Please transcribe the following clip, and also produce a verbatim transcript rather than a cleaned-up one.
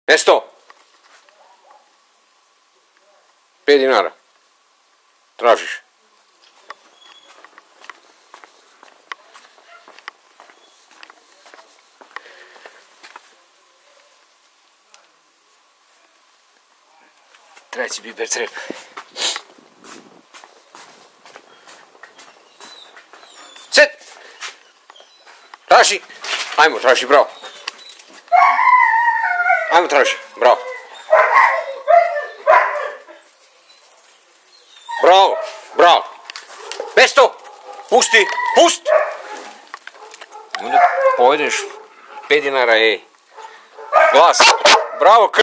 Mesto! Pet dinara. Tražiš. Treći biber treba. Set! Traži! Ajmo, traži, bravo. Ajmo, traži, bravo. Bravo, bravo. Mesto! Pusti, pusti! Onda pojedeš pet dinara, ej. Glas. Bravo,